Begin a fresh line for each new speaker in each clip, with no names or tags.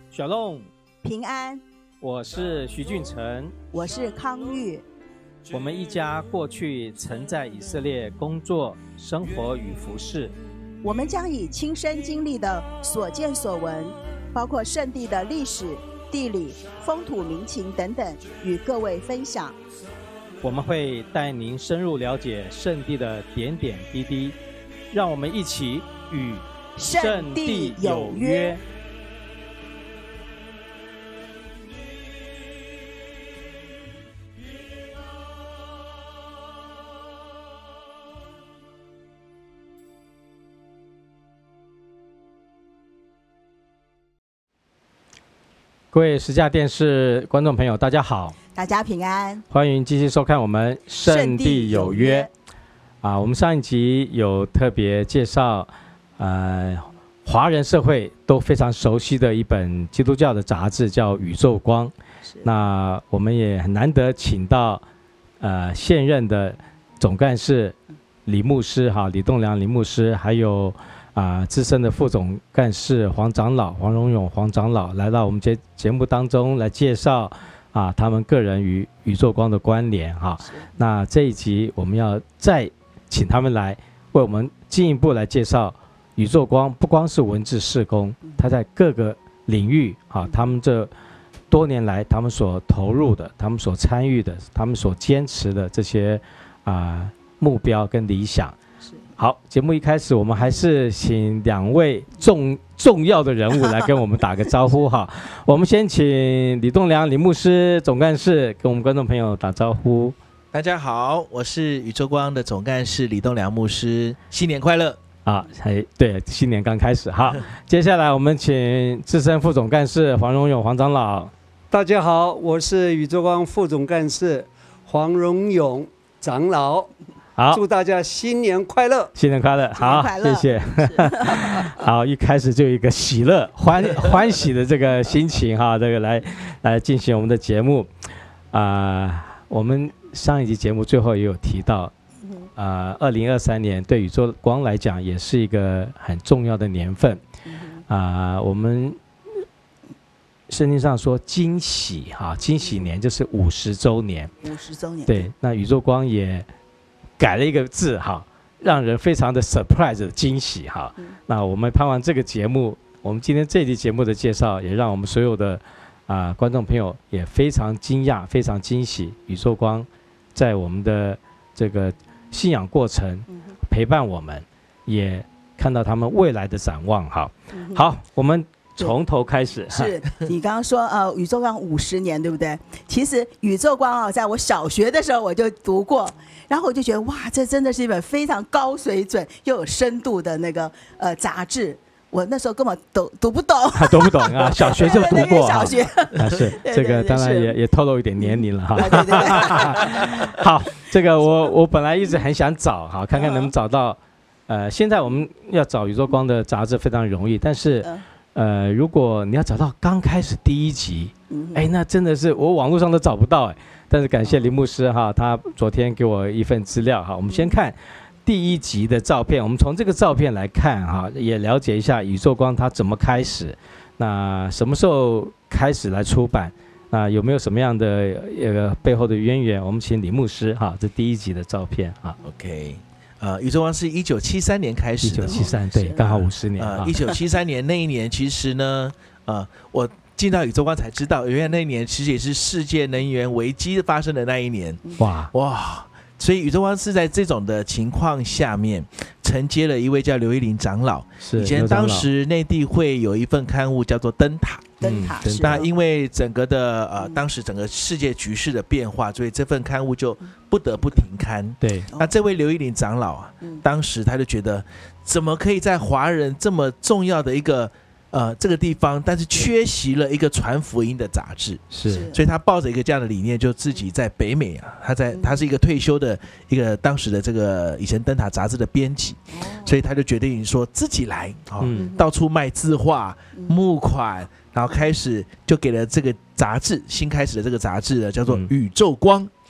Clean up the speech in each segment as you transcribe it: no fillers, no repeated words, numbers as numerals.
小龙
平安，
我是徐俊成，
我是康玉。
我们一家过去曾在以色列工作、生活与服侍。
我们将以亲身经历的所见所闻，包括圣地的历史、地理、风土民情等等，与各位分享。
我们会带您深入了解圣地的点点滴滴，让我们一起与圣地有约。各位实价电视观众朋友，大家好，
大家平安，
欢迎继续收看我们圣地有约。我们上一集有特别介绍，华人社会都非常熟悉的一本基督教的杂志，叫《宇宙光》。那我们也很难得请到现任的总干事李牧师李栋梁李牧师，还有资深的副总干事黄长老黄荣勇黄长老来到我们节目当中来介绍他们个人与宇宙光的关联那这一集我们要再请他们来为我们进一步来介绍宇宙光，不光是文字事工，他在各个领域他们这多年来他们所投入的、他们所参与的、他们所坚持的这些目标跟理想。好，节目一开始我们还是请两位重要的人物来跟我们打个招呼我们先请李栋梁李牧师总干事跟我们观众朋友打招呼。
大家好，我是宇宙光的总干事李栋梁牧师，新年快乐
对，新年刚开始接下来我们请资深副总干事黄荣勇黄长老。
大家好，我是宇宙光副总干事黄荣勇长老。
好，
祝大家新年快乐！
新年快乐！好，谢谢。好，一开始就有一个喜乐、欢喜的这个心情这个来进行我们的节目。我们上一集节目最后也有提到，2023年对宇宙光来讲也是一个很重要的年份。我们圣经上说惊喜惊喜年就是50周年。
50周年。对，
那宇宙光也改了一个字让人非常的 surprise 的惊喜那我们盼望这个节目，我们今天这一集节目的介绍，也让我们所有的观众朋友也非常惊讶、非常惊喜。宇宙光在我们的这个信仰过程陪伴我们，也看到他们未来的展望好，我们从头开始。
是你刚刚说宇宙光50年，对不对？其实宇宙光在我小学的时候我就读过，然后我就觉得哇，这真的是一本非常高水准又有深度的那个杂志。我那时候根本读不懂，
读不懂小学就读过
小学
是这个当然也透露一点年龄了
对
好，这个我本来一直很想找看看能不能找到现在我们要找宇宙光的杂志非常容易，但是如果你要找到刚开始第一集那真的是我网络上都找不到但是感谢林牧师他昨天给我一份资料我们先看第一集的照片，我们从这个照片来看也了解一下宇宙光它怎么开始，那什么时候开始来出版，那有没有什么样的背后的渊源？我们请李牧师这第一集的照片
OK， 宇宙光是1973年开始的
，1973对，刚好50年
1973年那一年，其实呢我进到宇宙光才知道，原来那一年其实也是世界能源危机发生的那一年。哇！所以宇宙光是在这种的情况下面承接了一位叫刘一林长老。以前当时内地会有一份刊物叫做灯塔。那因为整个的当时整个世界局势的变化，所以这份刊物就不得不停刊。
对，
那这位刘一林长老当时他就觉得，怎么可以在华人这么重要的一个这个地方，但是缺席了一个传福音的杂志，所以他抱着一个这样的理念，就自己在北美他是一个退休的一个当时的这个以前灯塔杂志的编辑，所以他就决定说自己来到处卖字画、募款，然后开始就给了这个杂志新开始的这个杂志呢，叫做宇宙光。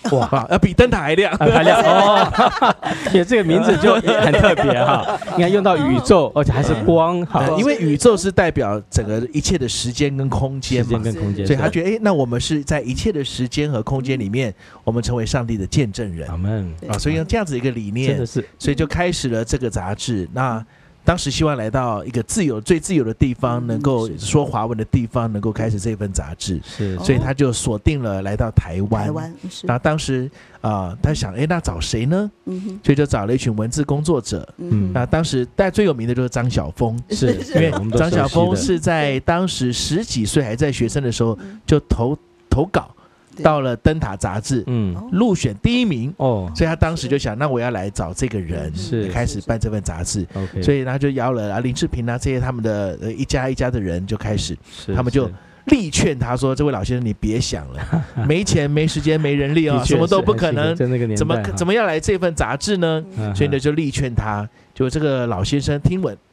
哇，要比灯塔还亮，
还亮哦，也这个名字就很特别哈。你看用到宇宙，而且还是光哈，
因为宇宙是代表整个一切的时间跟空间嘛，所以他觉得那我们是在一切的时间和空间里面，我们成为上帝的见证人。
阿们
啊，所以用这样子一个理念，
真的是，
所以就开始了这个杂志。那当时希望来到一个最自由的地方，能够说华文的地方，能够开始这份杂志。
是，
所以他就锁定了来到台湾。那当时他想，那找谁呢？所以就找了一群文字工作者。那当时大家最有名的就是张晓峰，
是
因为张晓峰是在当时10几岁还在学生的时候就投稿。到了灯塔杂志，入选第1名哦，所以他当时就想，那我要来找这个人，是开始办这份杂志，所以他就邀了林志平这些他们的一家一家的人就开始，他们就力劝他说：“这位老先生，你别想了，没钱、没时间、没人力啊，什么都不可能，怎么要来这份杂志呢？”所以呢，就力劝他。就这个老先生听闻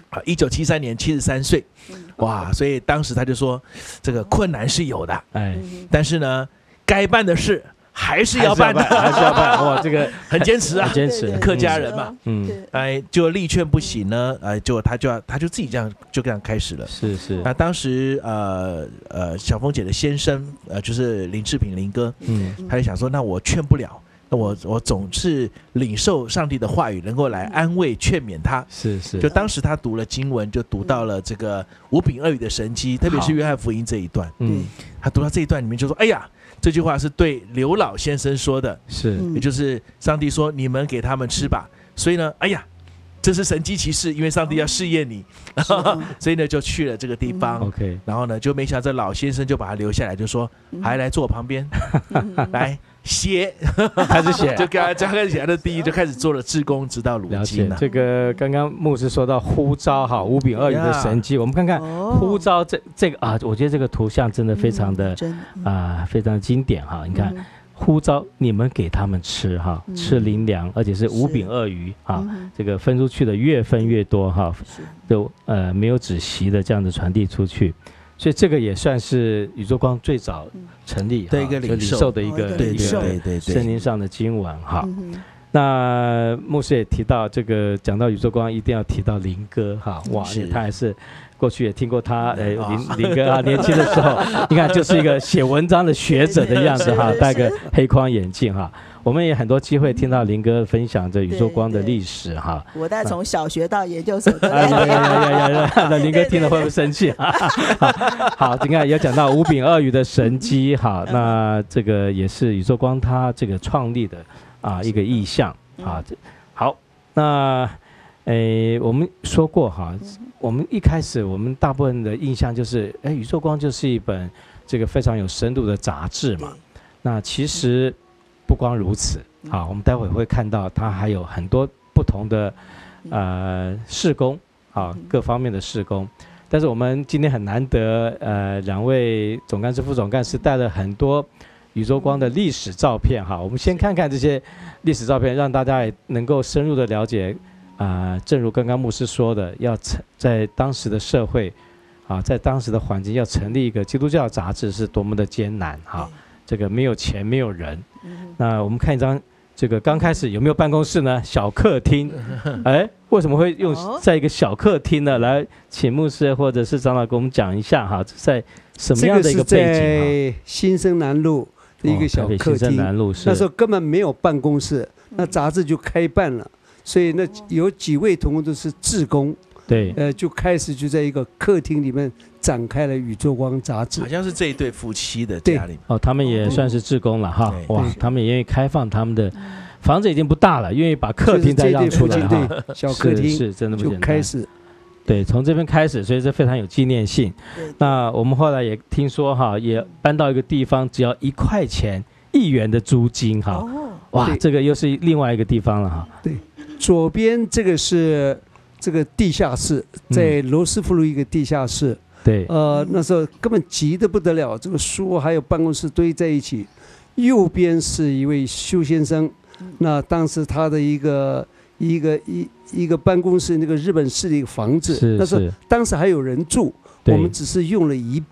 ，1973年73岁，哇！所以当时他就说，这个困难是有的，但是呢，该办的事还是要办的，
还是要办。哇，这个
很坚持啊，
很坚持，
客家人嘛，就力劝不行呢，就他就自己这样开始了。是。那当时小凤姐的先生就是林志平林哥，他就想说，那我劝不了。那我总是领受上帝的话语，能够来安慰劝勉他。是。就当时他读了经文，就读到了这个5饼2鱼的神迹，特别是约翰福音这一段。他读到这一段里面就说：“哎呀，这句话是对刘老先生说的，是，也就是上帝说你们给他们吃吧。所以呢，哎呀。”这是神迹奇事，因为上帝要试验你，所以呢就去了这个地方。然后呢就没想到这老先生就把他留下来，就说还来坐我旁边，来写，
开始写，
就跟他开始写的第一就开始做了志工，直到如今。
这个刚刚牧师说到呼召哈5饼2鱼的神迹，我们看看呼召这个我觉得这个图像真的非常的非常经典哈，你看。呼召你们给他们吃哈，吃灵粮，而且是5饼2鱼哈，这个分出去的越分越多哈，就没有止息的这样子传递出去，所以这个也算是宇宙光最早成立
的一个领
受的一个圣经上的经文哈。那牧师也提到这个，讲到宇宙光一定要提到林哥哈，哇，他还是。过去也听过他，林哥年轻的时候，你看就是一个写文章的学者的样子哈，戴个黑框眼镜哈。我们也很多机会听到林哥分享着宇宙光的历史哈。
我在从小学到研究所都
那林哥听了会不会生气？好，你看也讲到5饼2鱼的神迹哈，那这个也是宇宙光他这个创立的一个意象啊。好，那我们说过哈。我们一开始，我们大部分的印象就是，宇宙光就是一本这个非常有深度的杂志嘛。那其实不光如此，我们待会会看到它还有很多不同的事工，各方面的事工。但是我们今天很难得，2位总干事、副总干事带了很多宇宙光的历史照片哈。我们先看看这些历史照片，让大家也能够深入的了解。正如刚刚牧师说的，要在当时的社会，在当时的环境，要成立一个基督教杂志是多么的艰难哈。这个没有钱，没有人。那我们看一张，这个刚开始有没有办公室呢？小客厅，为什么会用在一个小客厅呢？来，请牧师或者是长老给我们讲一下哈，在什么样的一个背景？
在新生南路的一个小客厅，那时候根本没有办公室，那杂志就开办了。所以那有几位同工都是志工，
对，
就开始就在一个客厅里面展开了宇宙光杂志，
好像是这一对夫妻的家里
他们也算是志工了哈，哇，他们也愿意开放他们的房子已经不大了，愿意把客厅再让出来哈，
小客厅
是真的不简单，
就开始，
对，从这边开始，所以这非常有纪念性。那我们后来也听说哈，也搬到一个地方，只要1块钱1元的租金哈，哇，这个又是另外一个地方了哈，
对。左边这个是这个地下室，在罗斯福路一个地下室。
对，
那时候根本挤得不得了，这个书还有办公室堆在一起。右边是一位修先生，那当时他的一个办公室，那个日本式的一个房子，那时候当时还有人住，我们只是用了一半，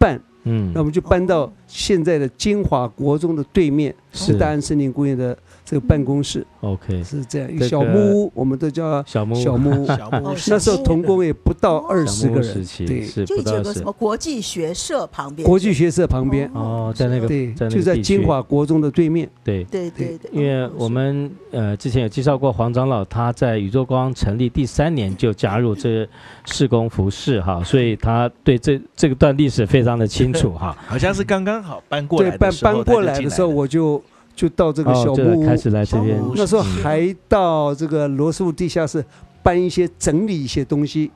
那我们就搬到现在的金华国中的对面，是大安森林公园的这个办公室。
OK，
是这样一个小木屋，我们都叫小木屋。那时候童工也不到20个人，
对，
就以前有个什么国际学社旁边，
国际学社旁边
哦，在那个
对，就在金华国中的对面。
对，因为我们之前有介绍过黄长老，他在宇宙光成立第3年就加入这事工服事哈，所以他对这个段历史非常的清楚哈。
好像是刚刚好搬过来
的时候，搬过来的时候我就到这个小木屋，
开始来这边。
那时候还到这个罗斯福地下室搬一些整理一些东西。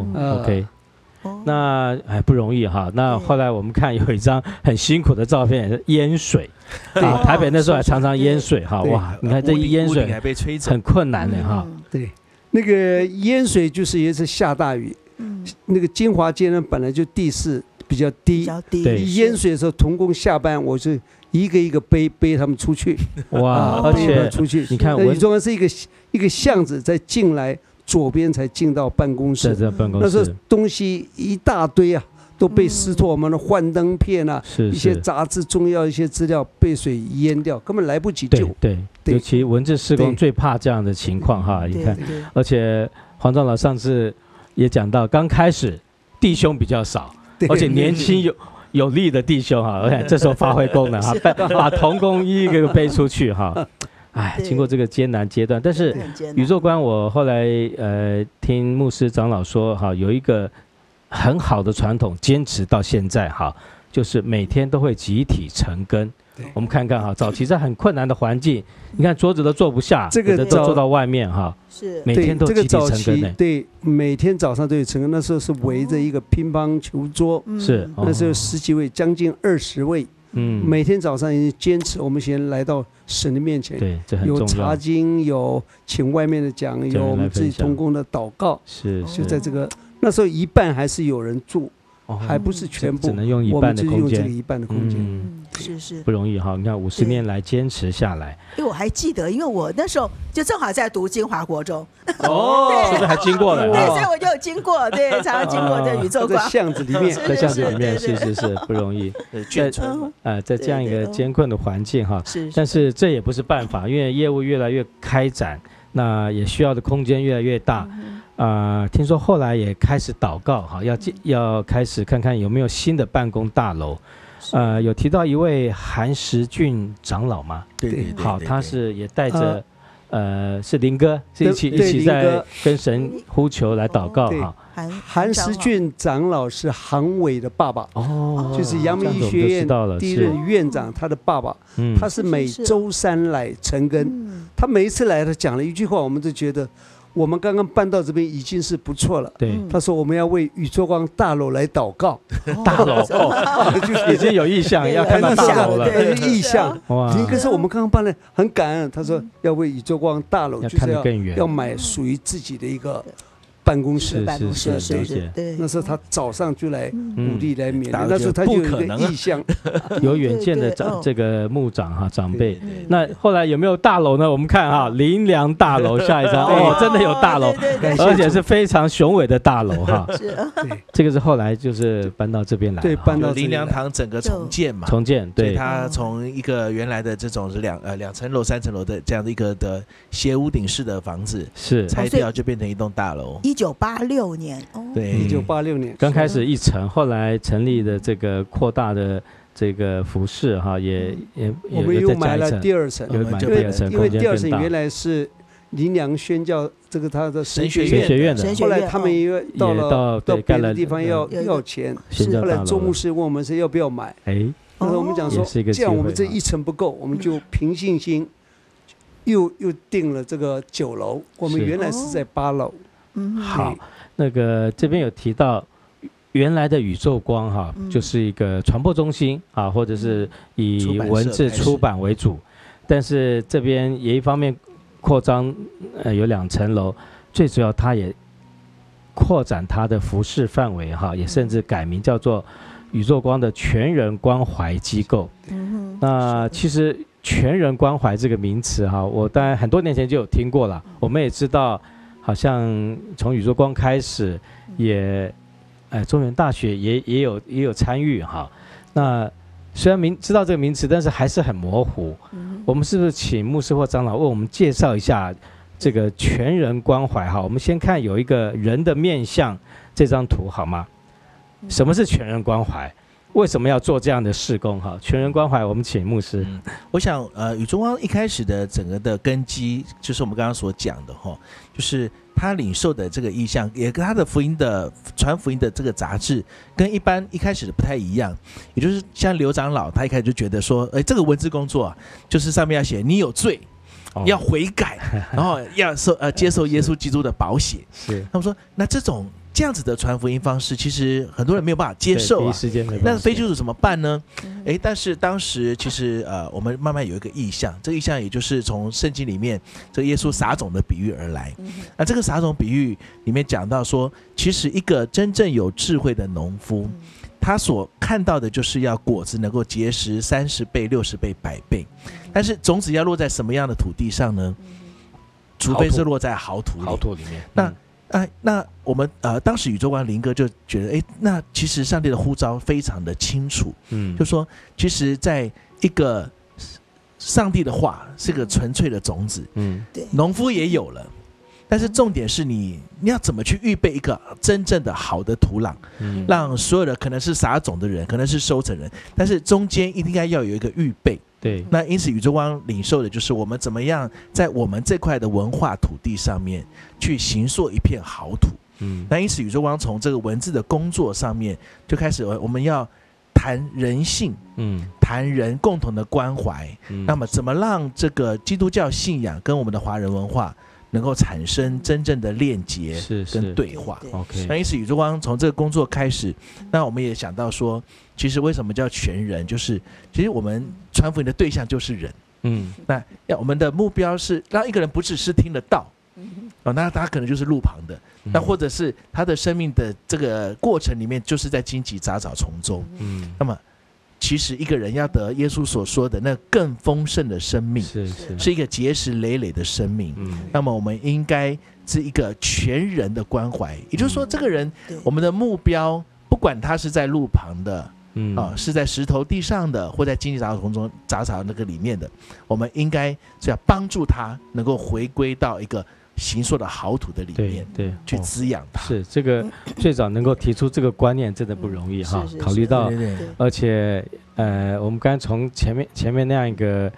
OK， 那不容易哈。那后来我们看有一张很辛苦的照片，淹水。台北那时候还常常淹水哈。哇，你看这一淹水很困难的哈。
对，那个淹水就是也是下大雨。那个金华街呢本来就地势比较低，淹水的时候童工下班我就一个一个背他们出去。
哇，而且
出去，
你看
宇宙光是一个巷子，再进来左边才进到办公室。那时候东西一大堆啊，都被湿透，我们的幻灯片啊，一些杂志、重要一些资料被水淹掉，根本来不及救。
对，尤其文字事工最怕这样的情况哈。你看，而且黄长老上次也讲到，刚开始弟兄比较少，而且年轻有力的弟兄哈，而且这时候发挥功能哈，把童工一个背出去哈。经过这个艰难阶段，但是宇宙观我后来听牧师长老说哈，有一个很好的传统坚持到现在哈，就是每天都会集体晨更。我们看看哈，早期在很困难的环境，你看桌子都坐不下，
这个
都坐到外面哈，
是
每天都集体晨更呢。
对，每天早上都有晨更，那时候是围着一个乒乓球桌，
是
那时候10几位，将近20位。每天早上也坚持，我们先来到神的面前，
对，这很重要。
有查经，有请外面的讲，有我们自己同工的祷告，就在这个那时候一半还是有人住。还不是全部，
只能用一半的空间，
我们就用这个一半的空间，
是
不容易哈。你看50年来坚持下来，
因为我还记得，因为我那时候就正好在读金华国中，
是不是还经过了？
对，所以我就有经过，对，常常经过这宇宙光，
在巷子里面，
在巷子里面，是不容易。在这样一个艰困的环境哈，但是这也不是办法，因为业务越来越开展，那也需要的空间越来越大。听说后来也开始祷告哈，要开始看看有没有新的办公大楼。有提到一位韩石俊长老吗？
对，
好，他是也带着是林哥，是一起在跟神呼求来祷告哈。
韩石俊长老是韩伟的爸爸，就是阳明医学院第一任院长，他的爸爸，他是每周3来晨更，他每一次来他讲了一句话，我们都觉得。我们刚刚搬到这边已经是不错了。
对，
他说我们要为宇宙光大楼来祷告。
大楼就是已经有意向要看到大楼了，
意向。哇！可是我们刚刚搬来很感恩，他说要为宇宙光大楼就是要买属于自己的一个办公室。
对。
那时候他早上就来鼓励来勉励，那时候他就有一个意向，
有远见的这个牧长哈长辈。那后来有没有大楼呢？我们看哈，林良大楼下一张真的有大楼，而且是非常雄伟的大楼哈。这个是后来就是搬到这边来，
对，搬到
林良堂整个重建嘛，
重建对，
他从一个原来的这种是2层楼3层楼的这样的一个的斜屋顶式的房子，
是
拆掉就变成一栋大楼。
1986年，
对
，1986年
刚开始1层，后来成立的这个扩大的这个服饰哈，
我们又买了第2层，因为第2层原来是林良宣教这个他的神学院的，后来他们也到别的地方要钱，后来周牧师问我们是要不要买，那时候我们讲说，这样我们这1层不够，我们就凭信心又定了这个9楼，我们原来是在8楼。
好，那个这边有提到原来的宇宙光哈，就是一个传播中心啊，或者是以文字出版为主，但是这边也一方面扩张，有2层楼，最主要它也扩展它的服事范围哈，也甚至改名叫做宇宙光的全人关怀机构。那其实全人关怀这个名词哈，我当然很多年前就有听过了，我们也知道。好像从宇宙光开始也，中原大学也有参与哈。 那虽然知道这个名词，但是还是很模糊。我们是不是请牧师或长老为我们介绍一下这个全人关怀？哈，我们先看有一个人的面相这张图好吗？什么是全人关怀？为什么要做这样的事工？哈，全人关怀，我们请牧师。
我想，宇中光一开始的整个的根基，就是我们刚刚所讲的哈，就是他领受的这个意向，也跟他的传福音的这个杂志，跟一开始的不太一样。也就是像刘长老，他一开始就觉得说，这个文字工作啊，就是上面要写你有罪。要悔改，然后要接受耶稣基督的宝血。
是，
他们说，那这样子的传福音方式，其实很多人没有办法接受啊。那非基督徒怎么办呢？但是当时其实我们慢慢有一个意象，这个意象也就是从圣经里面这个耶稣撒种的比喻而来。那这个撒种比喻里面讲到说，其实一个真正有智慧的农夫，他所看到的就是要果子能够结实30倍、60倍、100倍，但是种子要落在什么样的土地上呢？除非是落在好土
里面。
那我们当时宇宙观林哥就觉得，那其实上帝的呼召非常的清楚，就说其实在一个上帝的话是个纯粹的种子，
对，
农夫也有了。但是重点是你要怎么去预备一个真正的好的土壤，让所有的可能是撒种的人，可能是收成人，但是中间应该要有一个预备。
对，
那因此宇宙光领受的就是我们怎么样在我们这块的文化土地上面去形塑一片好土。那因此宇宙光从这个文字的工作上面就开始，我们要谈人性，谈人共同的关怀，那么怎么让这个基督教信仰跟我们的华人文化能够产生真正的链接跟对话。那因此宇宙光从这个工作开始，那我们也想到说，其实为什么叫全人，就是其实我们传福音的对象就是人。那我们的目标是让一个人不只是听得到，那他可能就是路旁的，那或者是他的生命的这个过程里面就是在荆棘杂草丛中。那么其实一个人要得耶稣所说的那更丰盛的生命，是一个结实累累的生命。那么我们应该是一个全人的关怀，也就是说这个人我们的目标不管他是在路旁的，是在石头地上的，或在荆棘杂草丛中杂草那个里面的，我们应该是要帮助他能够回归到一个形塑的好土的里面，
对，
去滋养它。
是这个最早能够提出这个观念，真的不容易哈。考虑到，而且我们刚才从前面那样一个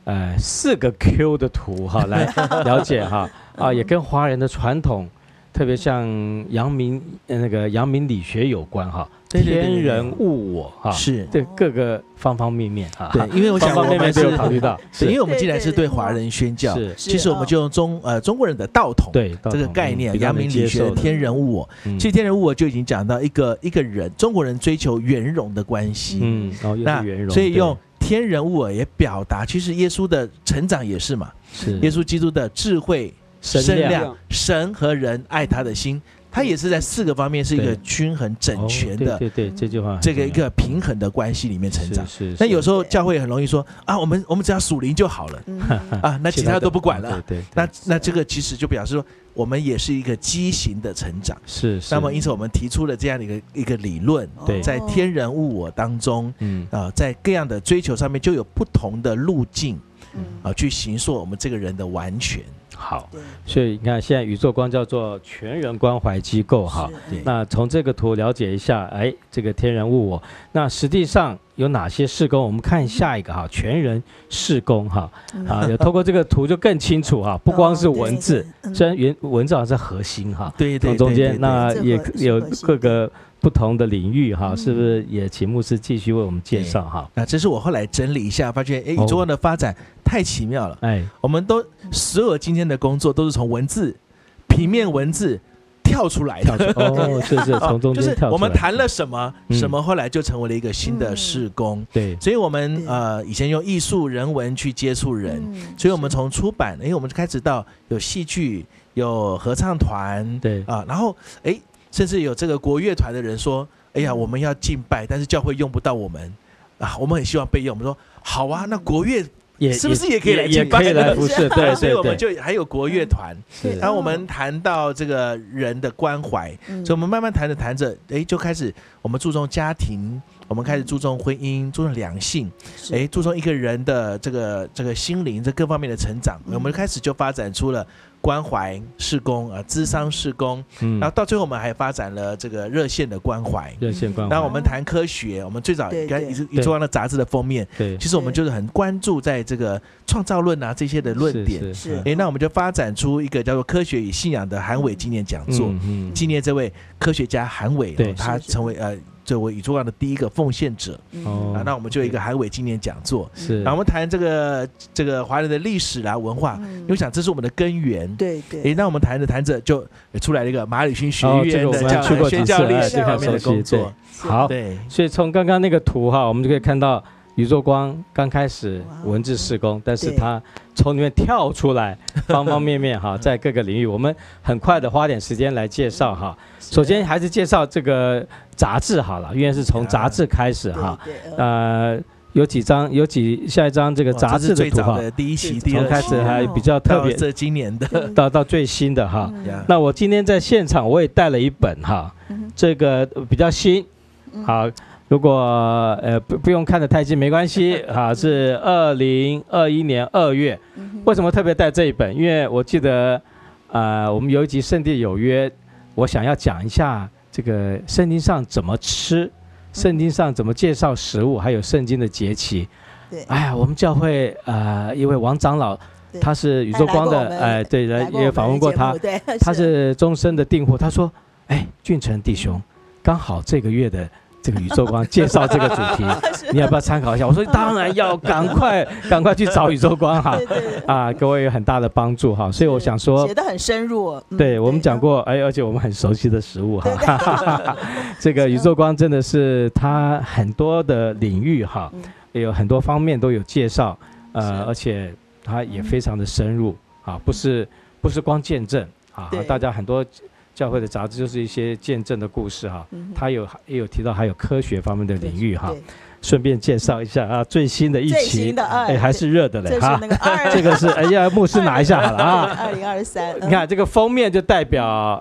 4个 Q 的图哈来了解哈也跟华人的传统，特别像阳明理学有关哈。天人物我哈，
是
对各个方方面面哈。
对，因为我想
方方面面都有考虑到，
因为我们既然是对华人宣教，其实我们就用中国人的道统这个概念，阳明理学天人物我。其实天人物我就已经讲到一个人，中国人追求圆融的关系，
那
所以用天人物我也表达，其实耶稣的成长也是嘛，耶稣基督的智慧、身量、神和人爱他的心。它也是在4个方面是一个均衡整全的，
对，这句话
这个一个平衡的关系里面成长。那有时候教会很容易说我们只要属灵就好了，那其他都不管了。
对，
那这个其实就表示说，我们也是一个畸形的成长。
是。
那么因此我们提出了这样的一个理论，在天人物我当中，在各样的追求上面就有不同的路径，去形塑我们这个人的完全。
好，所以你看，现在宇宙光叫做全人关怀机构哈。那从这个图了解一下，这个天人物我，那实际上有哪些事工？我们看下一个哈，全人事工哈。有透过这个图就更清楚哈，不光是文字，虽然文字好像是核心哈，
对，
从中间那也有各个不同的领域哈，是不是也请牧师继续为我们介绍哈？
那这是我后来整理一下，发现宇宙光的发展太奇妙了。我们都所有今天的工作都是从文字、平面文字跳出来的。
是从中间跳出来。
就是我们谈了什么，什么后来就成为了一个新的事工。
对，
所以我们以前用艺术人文去接触人，所以我们从出版，我们就开始到有戏剧、有合唱团，
对
然后甚至有这个国乐团的人说，我们要敬拜，但是教会用不到我们我们很希望被用。我们说好啊，那国乐是不是也可以来敬
拜？也可以来服侍，对，
所以我们就还有国乐团，然后我们谈到这个人的关怀，所以我们慢慢谈着谈着，就开始我们注重家庭，我们开始注重婚姻，注重两性，注重一个人的这个心灵这各方面的成长，我们开始就发展出了关怀事工諮商事工，然后到最后我们还发展了这个热线的关怀，然后我们谈科学，我们最早跟宇宙光的杂志的封面，其实我们就是很关注在这个创造论啊这些的论点，那我们就发展出一个叫做科学与信仰的韩伟纪念讲座，纪念这位科学家韩伟，他成为作为宇宙光的第一个奉献者，那我们就有一个韩伟纪念讲座，然后我们谈这个华人的历史啦文化，因为想这是我们的根源，那我们谈着谈着就出来了一个马里逊学院的宣教历史方面的工作。
好，所以从刚刚那个图哈，我们就可以看到宇宙光刚开始文字事工，但是他从里面跳出来，方方面面哈，在各个领域，我们很快的花点时间来介绍哈。首先还是介绍这个杂志好了，因为是从杂志开始哈。有几张，下一张这个杂志的图哈，
第一期、第二期
从开始还比较特别，
这今年的
到最新的哈。那我今天在现场我也带了一本哈，这个比较新，好。如果不用看得太近没关系啊，是2021年2月。为什么特别带这一本？因为我记得我们有一集《圣地有约》，我想要讲一下这个圣经上怎么吃，圣经上怎么介绍食物，还有圣经的节期。哎呀，我们教会一位王长老，他是宇宙光的，对，也访问过他，他是终身的订户。他说：“俊成弟兄，刚好这个月的。”这个宇宙光介绍这个主题，你要不要参考一下？我说当然要，赶快去找宇宙光哈，给我有很大的帮助哈。所以我想说，
写得很深入。
对我们讲过，而且我们很熟悉的食物哈。这个宇宙光真的是他很多的领域哈，有很多方面都有介绍，而且他也非常的深入啊，不是光见证啊，大家很多。教会的杂志就是一些见证的故事哈，他也有提到还有科学方面的领域哈，顺便介绍一下啊，最新的一期，还是热的嘞哈，这个是牧师拿一下好了啊
，2023，
你看这个封面就代表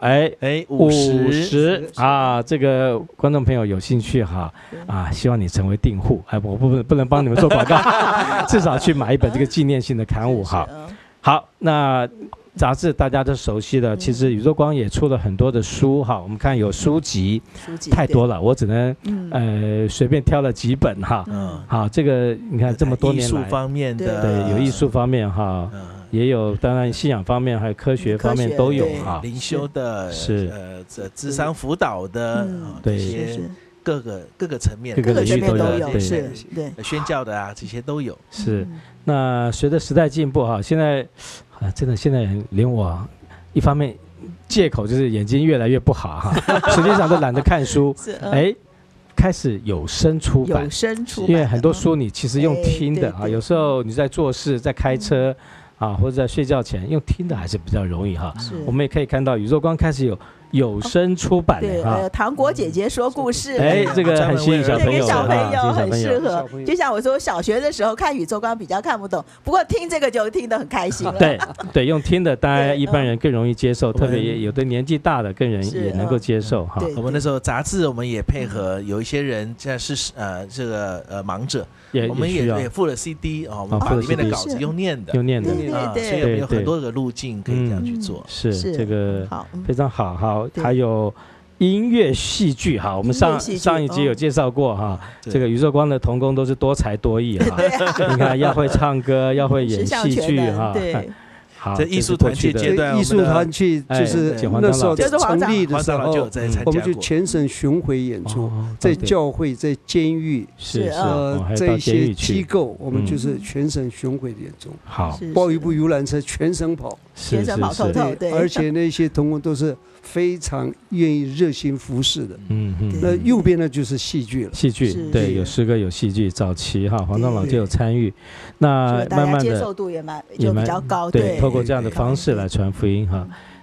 50啊，这个观众朋友有兴趣哈希望你成为订户，我不能帮你们做广告，至少去买一本这个纪念性的刊物哈。好，那。杂志大家都熟悉的，其实宇宙光也出了很多的书哈。我们看有书籍太多了，我只能随便挑了几本哈。好，这个你看这么多年来，
艺术方面的，
对，有艺术方面哈，也有当然信仰方面还有科学方面都有哈。
灵修的
是
諮商辅导的，
对，
各个层面，
各个领域都有，
是，对，
宣教的这些都有。
是，那随着时代进步哈，现在。真的，现在连我一方面借口就是眼睛越来越不好哈，实际上都懒得看书。开始有声出版，因为很多书你其实用听的有时候你在做事、在开车或者在睡觉前用听的还是比较容易哈。我们也可以看到宇宙光开始有声出版
的糖果姐姐说故事，
这个很吸引小朋友，
小朋友很适合。就像我说，小学的时候看宇宙光比较看不懂，不过听这个就听得很开心了。
对，用听的当然一般人更容易接受，特别有的年纪大的更人也能够接受哈。
我们那时候杂志我们也配合，有一些人现在是这个盲者，我们也附了 CD 我们把里面的稿子用念的，
所
以我们有很多个路径可以这样去做。
是这个非常好。还有音乐戏剧哈，我们上一集有介绍过哈，这个宇宙光的同工都是多才多艺哈，你看要会唱歌，要会演戏剧哈。
好，这艺术团契阶段，
艺术团契就是那时候成立的时候，我们就全省巡回演出，在教会、在监狱、这些机构，我们就是全省巡回演出。
好，
包一部游览车全省跑，
全省跑透透，对。
而且那些同工都是非常愿意热心服侍的。那右边呢就是戏剧了，
戏剧对，有诗歌有戏剧，早期哈黄长老就有参与，那慢慢的
接受度也比较高，
对。透过这样的方式来传福音哈，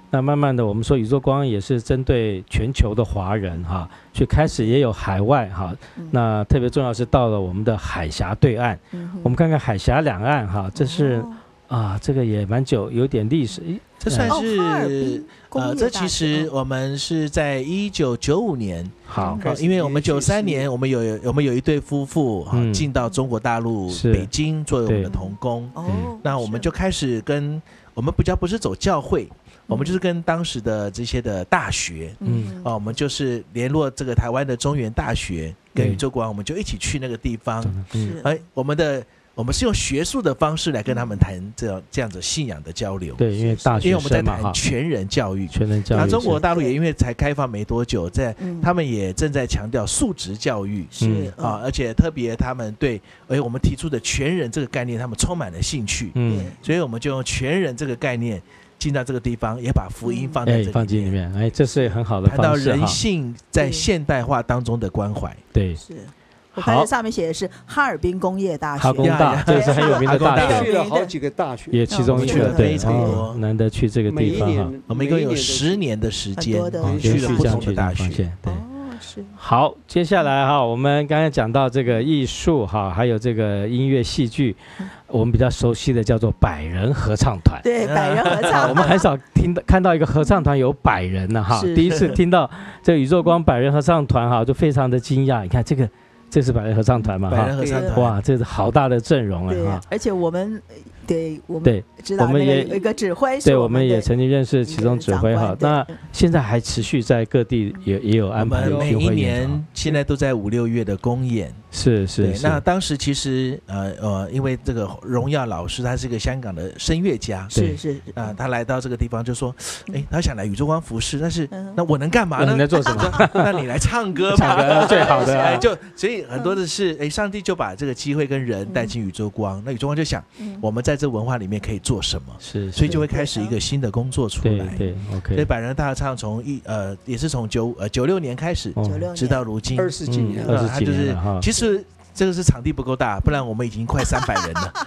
那慢慢的，我们说宇宙光也是针对全球的华人哈，去开始也有海外哈。那特别重要是到了我们的海峡对岸，我们看看海峡两岸哈，这是这个也蛮久，有点历史。
这算是这其实我们是在1995年，
好，
因为我们93年我们有一对夫妇进到中国大陆北京作为我们的同工，那我们就开始我们比较不是走教会。我们就是跟当时的这些的大学，我们就是联络这个台湾的中原大学跟宇宙光，我们就一起去那个地方，我们是用学术的方式来跟他们谈这样子信仰的交流。
对，因为大学生嘛，
因为我们在谈全人教育，那中国大陆也因为才开放没多久，他们也正在强调素质教育，而且特别他们对我们提出的全人这个概念，他们充满了兴趣，所以我们就用全人这个概念。进到这个地方，也把福音放在这里面，
这是很好的方式。
谈到人性在现代化当中的关怀，
对，
是。我看这上面写的是哈尔滨工业大学，
哈工大，这是很有名的大学，
去了好几个大学，
也其中一个，对，难得去这个地方哈。
我们一共有10年的时间，
连续
不同的大学，
对。好，接下来哈，我们刚才讲到这个艺术哈，还有这个音乐戏剧，我们比较熟悉的叫做百人合唱团。
对，百人合唱，
我们很少看到一个合唱团有100人呢哈。第一次听到这个宇宙光百人合唱团哈，就非常的惊讶。你看这是百人合唱团嘛？
百人合唱团，
哇，这是好大的阵容
啊！而且我们知道
我们也
有一个指挥，
对，我们也曾经认识其中指挥哈。那现在还持续在各地也有安排，
每一年现在都在5、6月的公演。
是。
那当时其实因为这个荣耀老师他是一个香港的声乐家，
是
他来到这个地方就说，他想来宇宙光服侍，但是那我能干嘛呢？
你在做什么？
那你来唱歌吧，
唱歌最好的。
所以很多的是，上帝就把这个机会跟人带进宇宙光，那宇宙光就想，我们在这文化里面可以做什么？所以就会开始一个新的工作出来。
对 ，OK。
所以百人大合唱也是从96年开始，直到如今
20几年，
他
就是其实这个是场地不够大，不然我们已经快300人了。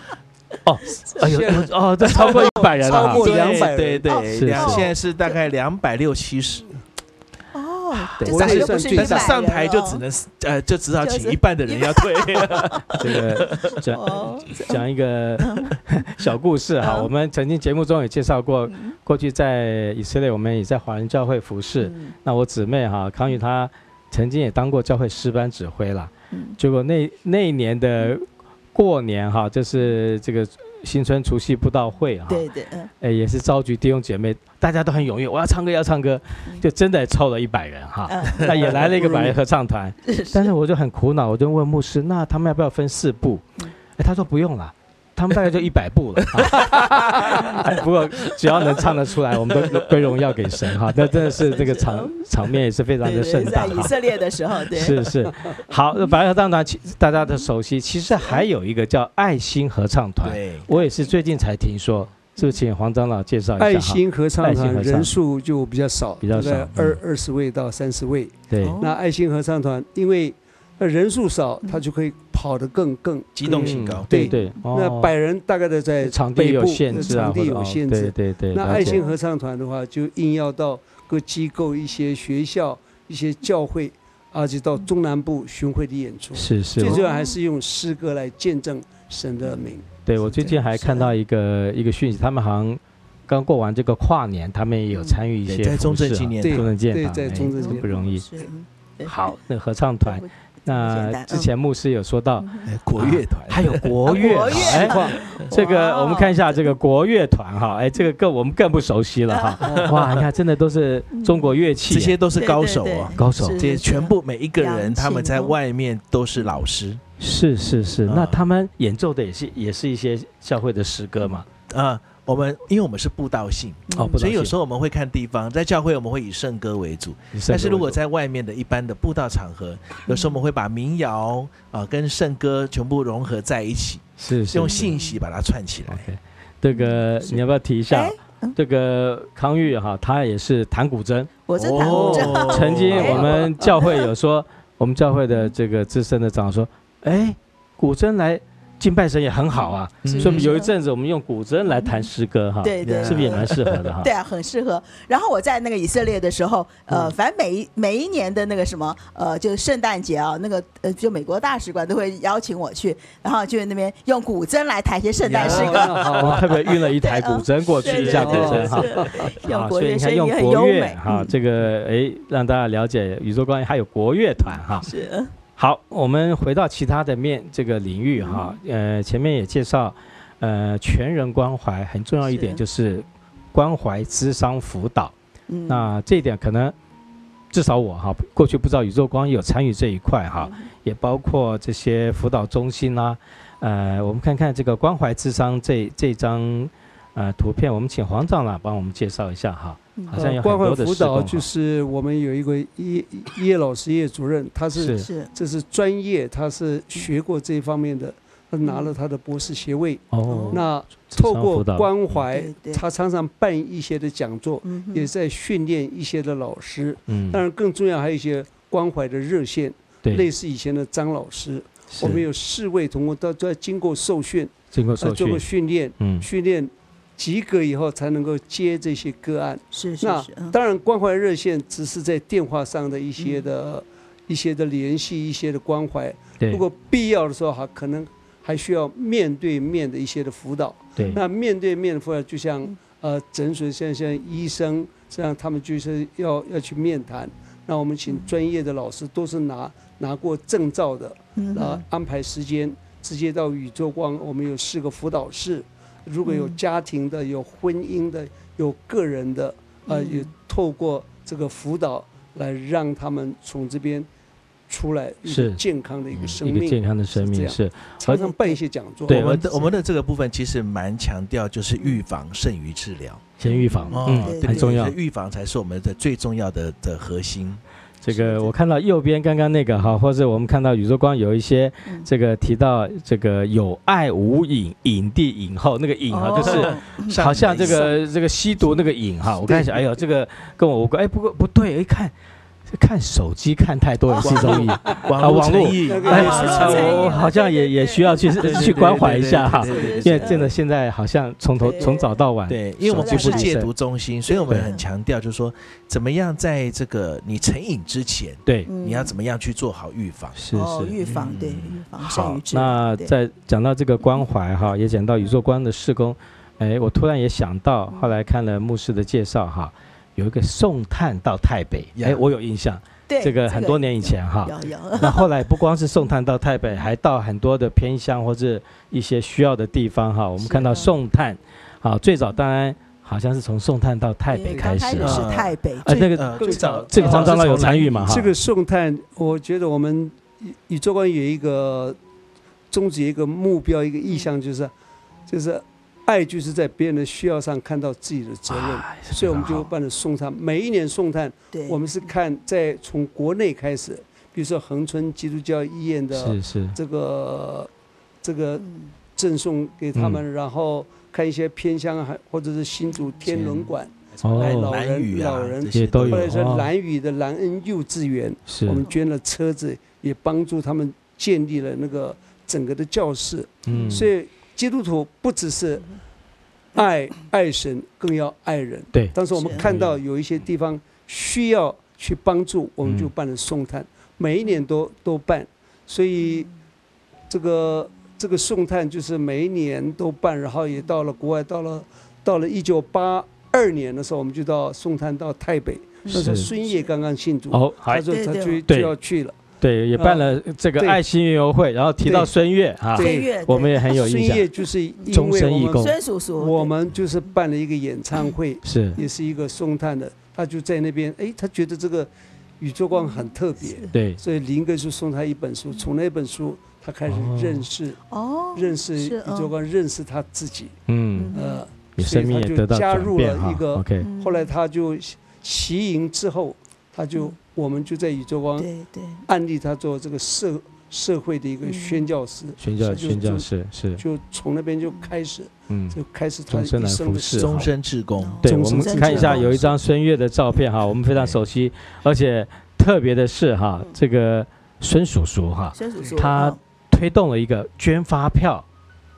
这超过100人了，
超过200人，
对，现在是大概260、70。
但
是上台就只好请一半的人要退。
这个讲一个小故事哈，我们曾经节目中也介绍过，过去在以色列，我们也在华人教会服侍。那我姊妹哈康宇她曾经也当过教会诗班指挥啦。结果那一年的过年哈，就是这个新春除夕布道会哈，对，也是召集弟兄姐妹，大家都很踊跃，我要唱歌，就真的凑了100人哈，那也来了一个百人合唱团，但是我就很苦恼，我就问牧师，那他们要不要分4部？他说不用了。他们大概就100部了，不过只要能唱得出来，我们都归荣耀给神哈。那真的是这个场面也是非常的盛大。
在以色列的时候，对，
是。好，百人合唱团大家的熟悉，其实还有一个叫爱心合唱团，我也是最近才听说，是不是请黄长老介绍一下？
爱心合唱团人数就比较少，20位到30位。
对，
那爱心合唱团因为人数少，他就可以跑得更
机动性高。
对，那100人大概都在
场地有限制，
场地有限制。
对。
那爱心合唱团的话，就硬要到各机构、一些学校、一些教会，而且到中南部巡回的演出。
是。
最主要还是用诗歌来见证神的名。
对，我最近还看到一个讯息，他们好像刚过完这个跨年，他们也有参与一些
在中正纪念堂，
对，在中正纪念堂
不容易。好，那合唱团。那之前牧师有说到
国乐团，
还有国乐，这个我们看一下这个国乐团哈，这个我们更不熟悉了哈。哇，你看真的都是中国乐器，
这些都是高手哦，
高手，
这些全部每一个人他们在外面都是老师。
是，那他们演奏的也是一些教会的诗歌嘛？
因为我们是布道性，所以有时候我们会看地方，在教会我们会以圣歌为主，但是如果在外面的一般的布道场合，有时候我们会把民谣跟圣歌全部融合在一起，
是
用信息把它串起来。
这个你要不要提一下？这个康玉哈，他也是弹古筝，
我是弹古筝。
曾经我们教会有说，我们教会的这个资深的长说，古筝来敬拜神也很好啊，
是
所以有一阵子我们用古筝来弹诗歌哈，
对对，
是不是也蛮适合的哈？
对啊，很适合。然后我在那个以色列的时候，反正每一年的那个什么就是圣诞节啊，那个就美国大使馆都会邀请我去，然后就在那边用古筝来弹一些圣诞诗歌。
我特别运了一台古筝过去，一下古筝哈。
用国乐
所以你看用国乐哈，这个让大家了解宇宙光还有国乐团哈。
是。
好，我们回到其他的这个领域哈，前面也介绍，全人关怀很重要一点就是关怀咨商辅导，那这一点可能至少我哈，过去不知道宇宙光有参与这一块哈，也包括这些辅导中心啦，我们看看这个关怀咨商这张图片，我们请黄长老帮我们介绍一下哈。好像有很多的
关怀辅导就是我们有一个叶老师叶主任，他这是专业，他是学过这一方面的，他拿了他的博士学位。那透过关怀，他常常办一些的讲座，也在训练一些的老师。当然更重要还有一些关怀的热线，类似以前的张老师，我们有4位同工都要经过受训，经过训练，训练及格以后才能够接这些个案。那当然关怀热线只是在电话上的一些的联系，一些的关怀。如果必要的时候，可能还需要面对面的一些的辅导。那面对面的辅导，就像诊所像医生这样，他们就是要去面谈。那我们请专业的老师，都是拿过证照的，安排时间直接到宇宙光。我们有4个辅导室。如果有家庭的、有婚姻的、有个人的，也透过这个辅导来让他们从这边出来，是健康的一个生命，
一个健康的生命是。
常常办一些讲座。
对，我们的这个部分其实蛮强调，就是预防胜于治疗，
先预防，很重要，
预防才是我们的最重要的核心。
这个我看到右边刚刚那个哈，或者我们看到宇宙光有一些这个提到这个有爱无瘾，瘾地瘾后那个瘾哈，就是好像这个吸毒那个瘾哈。我看一下，哎呦，这个跟我无关，不过不对，一看手机看太多也是一种瘾，网络瘾，我好像也需要去关怀一下哈，因为真的现在好像从早到晚，
对，因为我们不是戒毒中心，所以我们很强调就是说，怎么样在这个你成瘾之前，
对，
你要怎么样去做好预防，
是
预防，对，预防胜于治
疗。那在讲到这个关怀哈，也讲到宇宙光的事工，我突然也想到，后来看了牧师的介绍哈。有一个送炭到泰北，我有印象，这个很多年以前哈。那后来不光是送炭到泰北，还到很多的偏乡或者一些需要的地方哈。我们看到送炭，最早当然好像是从送炭到泰北开始，
是泰北。
那个最早这个黄长老有参与嘛？
这个送炭，我觉得我们宇宙观有一个宗旨，一个目标，一个意向，就是爱就是在别人的需要上看到自己的责任，所以我们就办了送炭。每一年送炭，我们是看从国内开始，比如说恒春基督教医院的这个赠送给他们，然后看一些偏乡或者是新竹天伦馆，老人
也都有，
或者是兰屿的兰恩幼稚园，我们捐了车子，也帮助他们建立了那个整个的教室。所以基督徒不只是爱神，更要爱人。
对，
当时我们看到有一些地方需要去帮助，我们就办了送炭，每一年都办。所以这个送炭就是每一年都办，然后也到了国外，到了1982年的时候，我们就送炭到台北。那时候孙叶刚刚信主，他说他就要去了。
对，也办了这个爱心园游会，然后提到孙悦哈，我们也很有印象。
孙悦就是因为我们就是办了一个演唱会，也是一个送炭的，他就在那边，他觉得这个宇宙光很特别，
对，
所以林哥就送他一本书，从那本书他开始认识宇宙光，认识他自己，
所以他就
加入了一个，后来他就习营之后，我们就在宇宙光案例他做这个社会的一个宣教师，
宣教师是，
就从那边就开始他
终身来服侍，
终身志工。
对，我们看一下有一张孙悦的照片哈，我们非常熟悉，而且特别的是哈，这个孙叔叔哈，他推动了一个捐发票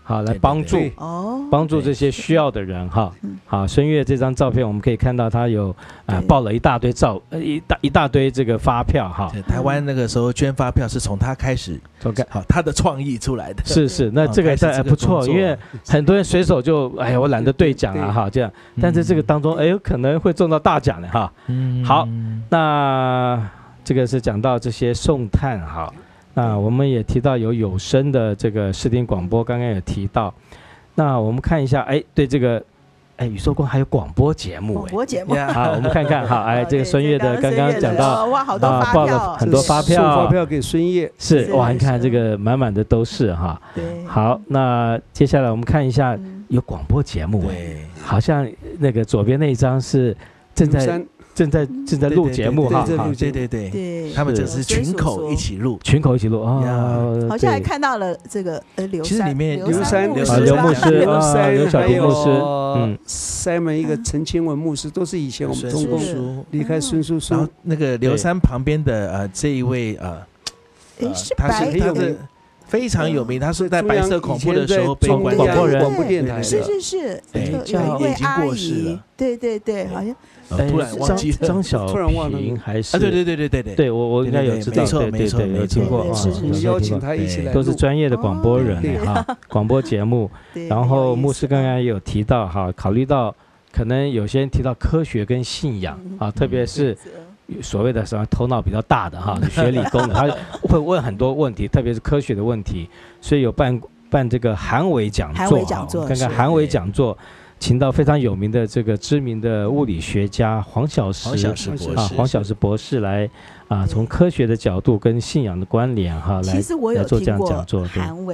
好来帮助帮助这些需要的人哈。好，孙悦这张照片我们可以看到他有报了一大堆一大堆这个发票哈。
台湾那个时候捐发票是从他开始，好他的创意出来的。
是，那这个不错，因为很多人随手就我懒得兑奖啊哈这样，但是这个当中有可能会中到大奖的哈。好，那这个是讲到这些送炭哈。那我们也提到有声的这个视听广播，刚刚有提到。那我们看一下，对这个，宇宙光还有广播节目，
广播节目，
好，我们看看，好，这个孙悦的刚刚讲到，
哇，好多发票，
报了很多发票，
送发票给孙悦，
是哇，你看这个满满的都是哈。
对，
好，那接下来我们看一下有广播节目，好像那个左边那一张是正在录节目哈，
对，他们这是群口一起录
哦，
好像还看到了这个刘
其实里面
刘牧师
刘
小平牧师
，Simon 一个陈清文牧师，都是以前我们中共离开孙叔叔，
然后那个刘山旁边的这一位他是非常有名，他是在白色恐怖的时候被关
广播人，
广播电台
是，
有一位阿姨，
对，好像。
突然忘记了
张小平还是对，我应该有知道，对，有听过啊，
邀请他一起来，
都是专业的广播人哈，广播节目。然后牧师刚刚也有提到哈，考虑到可能有些人提到科学跟信仰啊，特别是所谓的什么头脑比较大的哈，学理工的，他会问很多问题，特别是科学的问题，所以有办这个韩伟讲座，看看韩伟讲座。请到非常有名的这个知名的物理学家黄小时博士来从科学的角度跟信仰的关联哈来做这样讲座。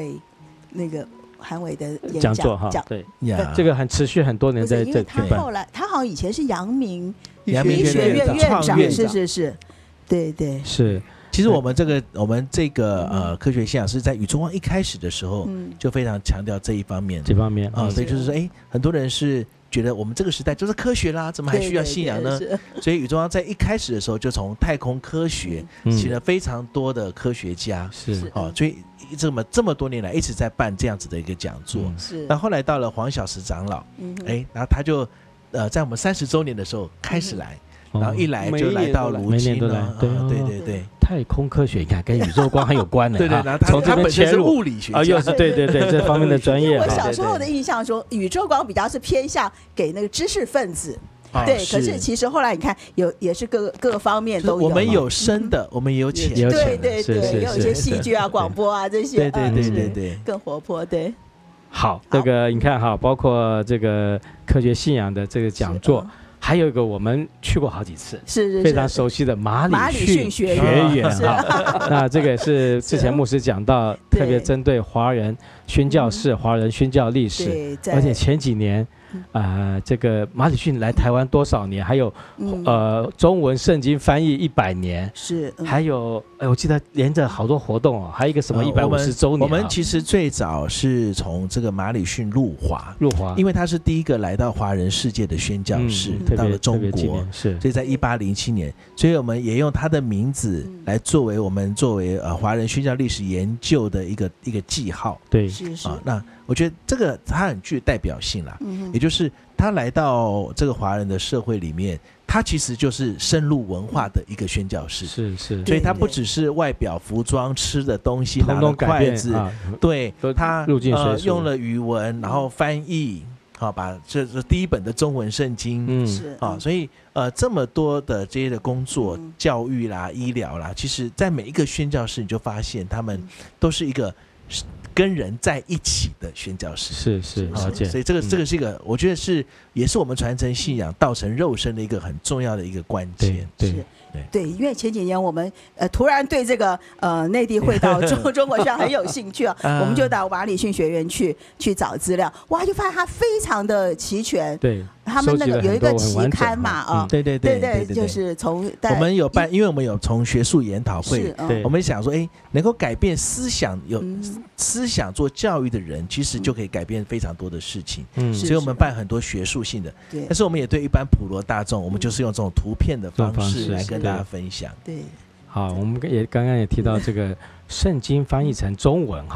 韩伟的
讲座哈，对，这个很持续很多年在举办。
后来他好像以前是阳明医学院院长，是，对，
是。
其实我们这个科学信仰是在宇宙光一开始的时候就非常强调这方面所以就是说很多人是觉得我们这个时代就是科学啦，怎么还需要信仰呢？所以宇宙光在一开始的时候就从太空科学请了非常多的科学家，所以这么多年来一直在办这样子的一个讲座。那后来到了黄小时长老，然后他就在我们30周年的时候开始来。然后一来就来到如今了，对，
太空科学你看跟宇宙光很有关的，
对，然后他本身是物理学家，
又是对这方面的专业。
我小时候的印象说，宇宙光比较是偏向给那个知识分子，对，可是其实后来你看也是各方面都有，
我们有深的，我们也有浅的，
对，也有一些戏剧啊、广播啊这些，
对，
更活泼，对。
好，这个你看哈，包括这个科学信仰的这个讲座。还有一个我们去过好几次，
是
非常熟悉的马礼逊学院哈。那这个是之前牧师讲到，特别针对华人宣教士、华人宣教历史，而且前几年这个马礼逊来台湾多少年？还有中文圣经翻译100年，
是
还有我记得连着好多活动还有一个什么150周年。
我们其实最早是从这个马礼逊入华，因为他是第一个来到华人世界的宣教士，到了中国，所以在1807年，所以我们也用他的名字来作为华人宣教历史研究的一个记号。
对，
是
那我觉得这个他很具代表性啦，也就是他来到这个华人的社会里面，他其实就是深入文化的一个宣教士，
是，
所以他不只是外表服装、吃的东西、拿的筷子，对，他用了语文，然后翻译，把这第一本的中文圣经，所以这么多的这些的工作，教育啦、医疗啦，其实在每一个宣教士，你就发现他们都是一个跟人在一起的宣教士，
是，
所以这个是一个，我觉得也是我们传承信仰、道成肉身的一个很重要的一个关键。
对，因为前几年我们突然对这个内地会到中国上很有兴趣我们就到马礼逊学院去找资料，哇，就发现它非常的齐全。
对，
他们那个有一个期刊嘛
对，
就是从
我们有办，因为我们有从学术研讨会，我们想说，能够改变思想，有思想做教育的人，其实就可以改变非常多的事情。所以我们办很多学术性的，但是我们也对一般普罗大众，我们就是用这种图片的方式来跟大家分享。
对，
好，我们刚刚也提到这个圣经翻译成中文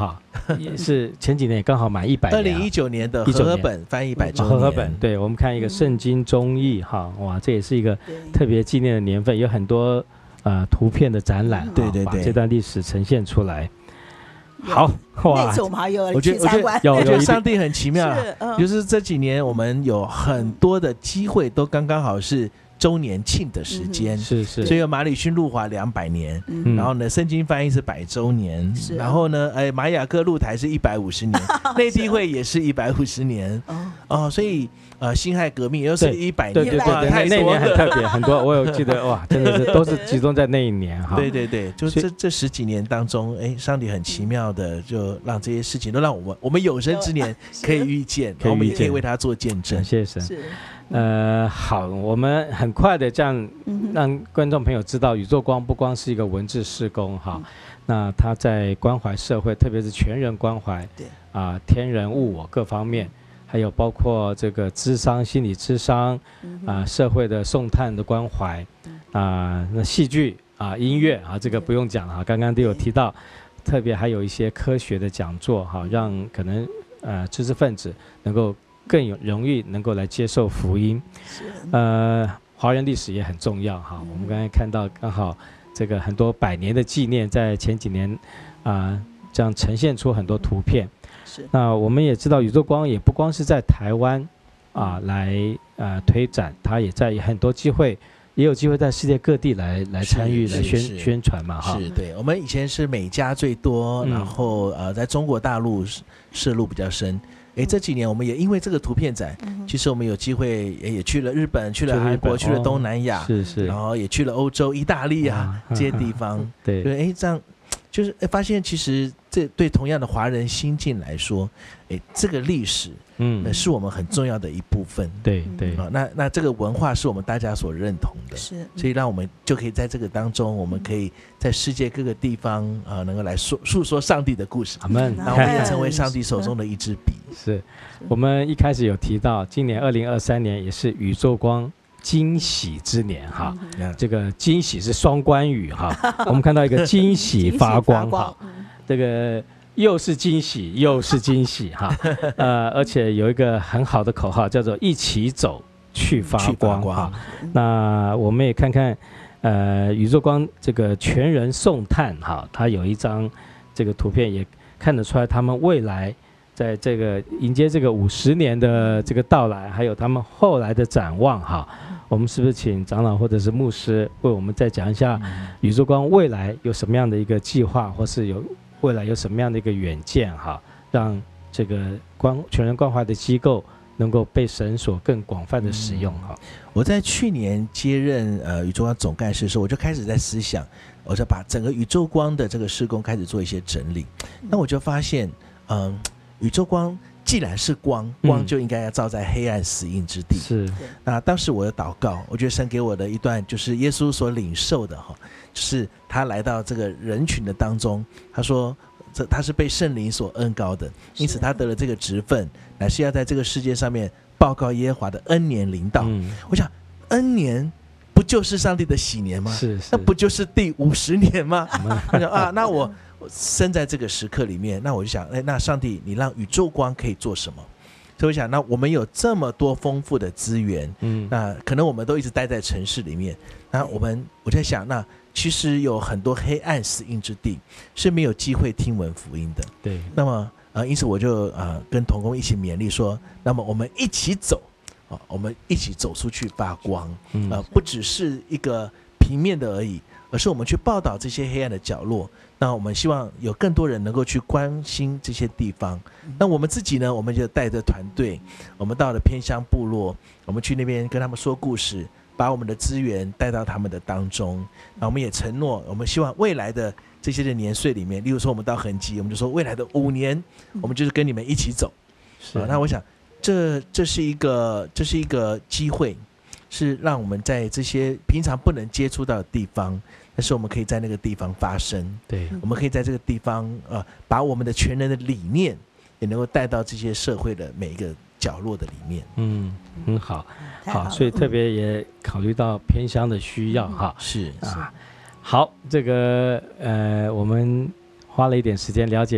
也是前几年也刚好满100年。
2019年的和合本翻译100周年。
和合本，对，我们看一个圣经中译哈，哇，这也是一个特别纪念的年份，有很多图片的展览，
对，
把这段历史呈现出来。好，
哇！那次我们还有去参观。
我觉得上帝很奇妙，就是这几年我们有很多的机会，都刚刚好是周年庆的时间，所以有马里逊路华200年，然后呢，圣经翻译是100周年，然后呢，马雅各露台是150年，内地会也是150年，所以辛亥革命又是100年，
对，
太
那年很特别，很多我有记得，哇，真的是都是集中在那一年哈。
对，就这10几年当中，上帝很奇妙的就让这些事情都让我们有生之年可以遇见，我们也可以为他做见证。
谢谢神。好，我们很快的这样让观众朋友知道，宇宙光不光是一个文字事工哈，那他在关怀社会，特别是全人关怀，天人物我各方面，还有包括这个諮商、心理諮商社会的送炭的关怀那戏剧音乐这个不用讲了，刚刚都有提到，特别还有一些科学的讲座让可能知识分子能够更容易能够来接受福音。华人历史也很重要哈。我们刚才看到刚好这个很多100年的纪念，在前几年这样呈现出很多图片。那我们也知道宇宙光也不光是在台湾来推展，它也在很多机会，也有机会在世界各地来参与来宣传嘛哈。
是，对，我们以前是美加最多，然后在中国大陆涉入比较深。这几年我们也因为这个图片展，其实我们有机会也去了日本，去了韩国，去了东南亚，然后也去了欧洲、意大利这些地方。对，这样就是发现，其实这对同样的华人心境来说，这个历史是我们很重要的一部分。对，那这个文化是我们大家所认同的，所以让我们就可以在这个当中，我们可以在世界各个地方能够来诉说上帝的故事。阿们，那我们也成为上帝手中的一支笔。
是我们一开始有提到，今年2023年也是宇宙光惊喜之年哈，这个惊喜是双关语哈，我们看到一个惊喜发光哈，这个又是惊喜又是惊喜哈，而且有一个很好的口号叫做一起走去发光哈。那我们也看看宇宙光这个全人送炭哈，它有一张这个图片，也看得出来他们未来在这个迎接这个50年的这个到来，还有他们后来的展望哈。我们是不是请长老或者是牧师为我们再讲一下宇宙光未来有什么样的一个计划，或是未来有什么样的一个远见哈，让这个全人关怀的机构能够被神所更广泛的使用哈。
我在去年接任宇宙光总干事的时候，我就开始在思想，我就把整个宇宙光的这个事工开始做一些整理。那我就发现宇宙光既然是光就应该要照在黑暗死荫之地。是。那当时我的祷告，我觉得神给我的一段就是耶稣所领受的就是他来到这个人群的当中，他说他是被圣灵所恩膏的，因此他得了这个职分，乃是要在这个世界上面报告耶和华的恩年临到。我想恩年不就是上帝的喜年吗？是。那不就是第50年吗？我想那我生在这个时刻里面，那我就想，那上帝，你让宇宙光可以做什么？所以我想，那我们有这么多丰富的资源，那可能我们都一直待在城市里面，那我在想，那其实有很多黑暗死荫之地是没有机会听闻福音的。对。那么因此我就跟同工一起勉励说，那么我们一起走，我们一起走出去发光，不只是一个平面的而已，而是我们去报道这些黑暗的角落。那我们希望有更多人能够去关心这些地方。那我们自己呢，我们就带着团队，我们到了偏乡部落，我们去那边跟他们说故事，把我们的资源带到他们的当中。那我们也承诺，我们希望未来的这些的年岁里面，例如说我们到恒基，我们就说未来的5年，我们就是跟你们一起走。那我想这是一个机会，是让我们在这些平常不能接触到的地方，但是我们可以在那个地方发声。对，我们可以在这个地方把我们的全人的理念也能够带到这些社会的每一个角落的里面。
很好，所以特别也考虑到偏乡的需要哈。是好，这个我们花了一点时间了解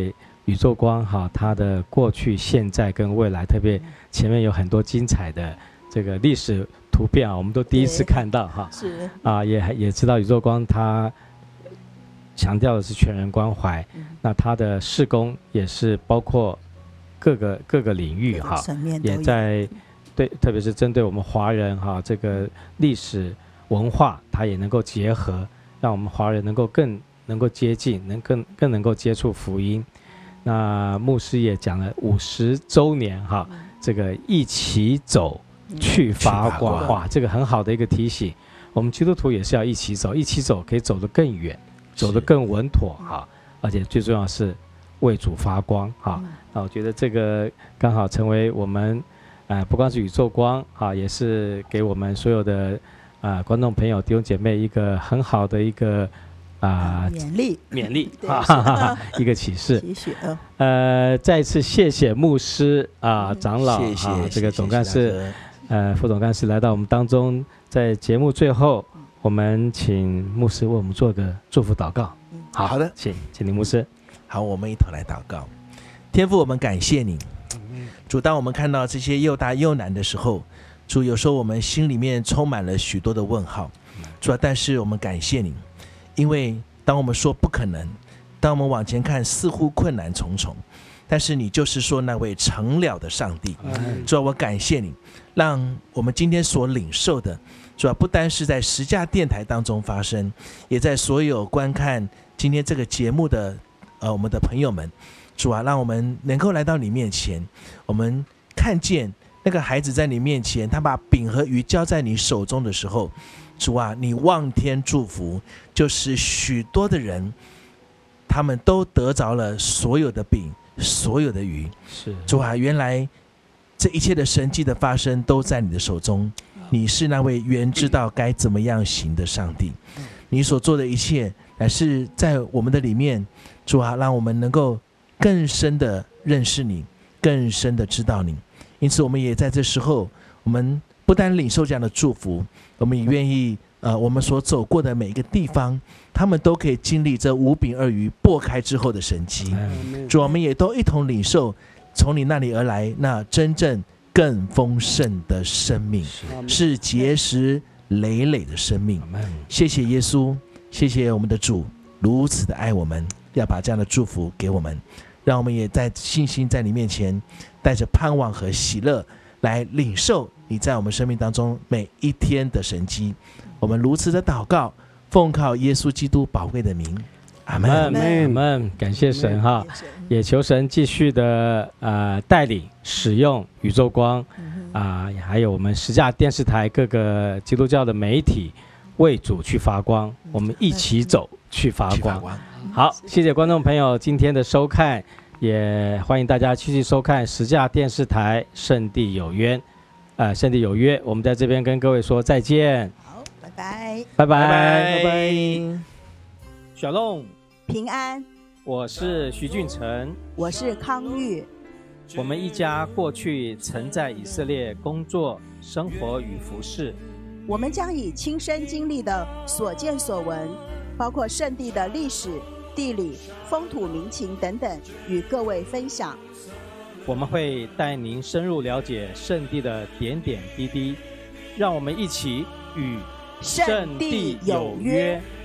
宇宙光哈，它的过去、现在跟未来，特别前面有很多精彩的这个历史图片啊，我们都第一次看到哈。
是
啊，也知道宇宙光它强调的是全人关怀，那它的事工也是包括各个领域哈，也在对，特别是针对我们华人哈，这个历史文化，它也能够结合，让我们华人更能够接近，更能够接触福音。那牧师也讲了50周年哈，这个一起走去发光，哇，这个很好的一个提醒。我们基督徒也是要一起走，一起走可以走得更远，走得更稳妥哈，而且最重要是为主发光哈。那我觉得这个刚好成为我们不光是宇宙光啊，也是给我们所有的观众朋友弟兄姐妹一个很好的一个勉励一个启示。再一次谢谢牧师长老这个总干事副总干事来到我们当中，在节目最后，我们请牧师为我们做个祝福祷告。
好的，
请林牧师。
好，我们一同来祷告。天父，我们感谢你，主，当我们看到这些又大又难的时候，主，有时候我们心里面充满了许多的问号，主，但是我们感谢你，因为当我们说不可能，当我们往前看似乎困难重重，但是你就是说那位成了的上帝。主，我感谢你，让我们今天所领受的，主，不单是在十架电台当中发生，也在所有观看今天这个节目的我们的朋友们，主啊，让我们能够来到你面前，我们看见那个孩子在你面前，他把饼和鱼交在你手中的时候，主啊，你望天祝福，就是许多的人他们都得着了所有的饼，所有的鱼。
是
主啊，原来这一切的神迹的发生都在你的手中，你是那位原知道该怎么样行的上帝，你所做的一切乃是在我们的里面，主啊，让我们能够更深的认识你，更深的知道你。因此我们也在这时候，我们不单领受这样的祝福，我们也愿意我们所走过的每一个地方，他们都可以经历这5饼2鱼擘开之后的神迹。主，我们也都一同领受从你那里而来那真正更丰盛的生命，是结实累累的生命。谢谢耶稣，谢谢我们的主如此的爱我们，要把这样的祝福给我们，让我们也在信心在你面前带着盼望和喜乐来领受你在我们生命当中每一天的神迹。我们如此的祷告，奉靠耶稣基督宝贵的名，阿们
阿们。感谢神哈，也求神继续的带领使用宇宙光还有我们十架电视台各个基督教的媒体为主去发光，我们一起走去发光。好，谢谢观众朋友今天的收看，也欢迎大家继续收看十架电视台圣地有约。圣地有约，我们在这边跟各位说再见。
好，拜拜，
拜拜，拜拜。小龙
平安。
我是徐俊成，
我是康玉。
我们一家过去曾在以色列工作、生活与服侍。
我们将以亲身经历的所见所闻，包括圣地的历史、地理、风土民情等等，与各位分享。
我们会带您深入了解圣地的点点滴滴，让我们一起与圣地有约。